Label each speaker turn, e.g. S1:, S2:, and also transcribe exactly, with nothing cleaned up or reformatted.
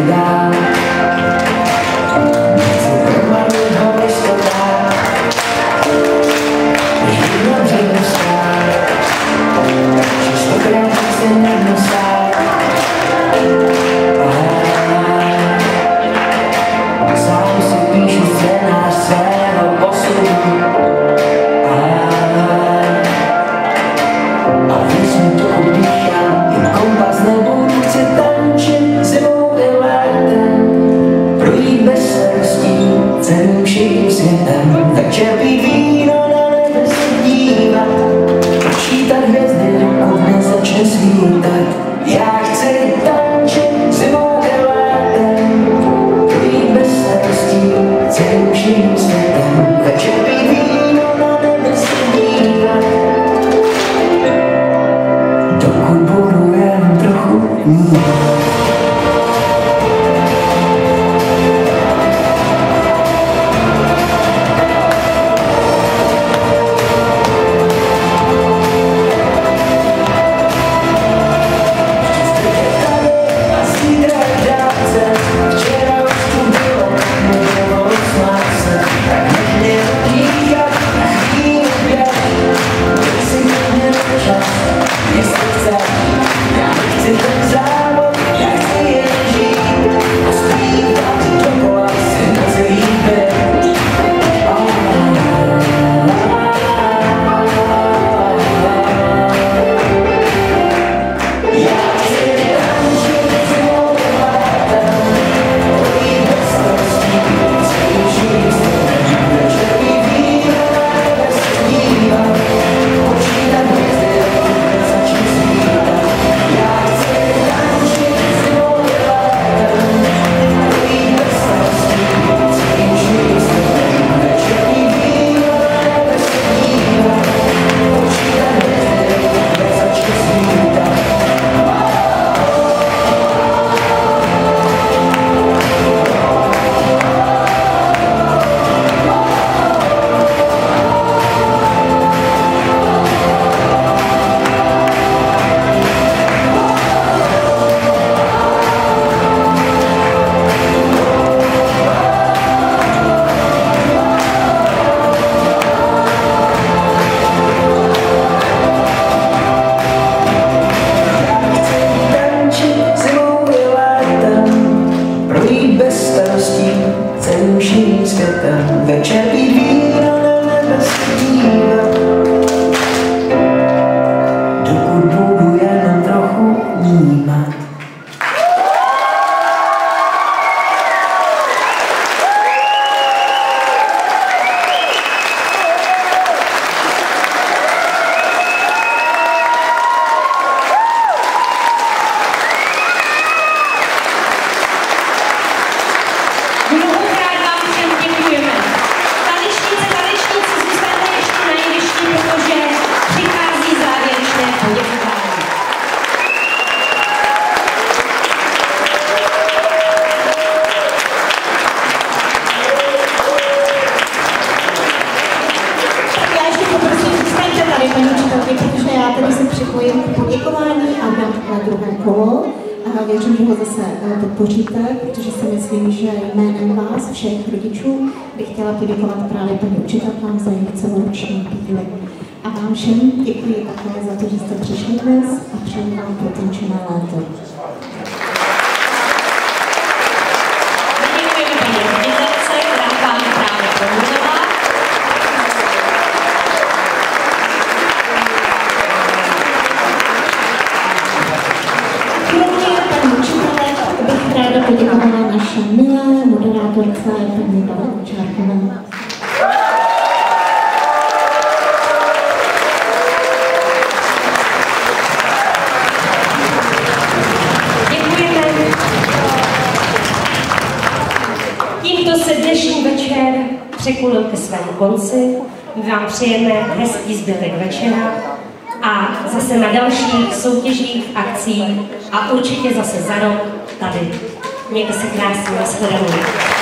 S1: dál. Nechci promarnit ho, než to dá, než budu na břehu stát, že stokrát chci nedno stát. Sám si píšu scénář svého osudu a víc mi to udýchám, jen kompas nebudu, chci tančit zimou i létem, projít bez starostí celým vším světem, večer pít víno, na nebe se dívat, počítat hvězdy, dokud nezačne svítat. Já chci tančit zimou i létem, projít bez starostí celým vším světem, večer pít víno, na nebe se dívat, dokud budu jen trochu mít. Večer pít víno, na nebe se dívat, dokud budu jenom trochu vnímat.
S2: Protože já tady se připojím k poděkování a dám takové druhé kolo. A věřím, že ho zase podpoříte, protože si myslím, že jménem vás, všech rodičů, bych chtěla poděkovat právě paní učitelkám za jejich celoroční píli. A vám všem děkuji také za to, že jste přišli dnes a přeji vám pokončené léto.
S3: Děkujeme paní ředitelce, která vám právě promluvila.
S2: Ráda poděkovala naše milé moderátorce paní Bale Čárkové.
S3: Děkujeme. Tímto se dnešní večer překulil ke svému konci. My vám přejeme hezký zbytek večera a zase na dalších soutěžích, akcích a určitě zase za rok tady. Mějte se krásně, nashledanou.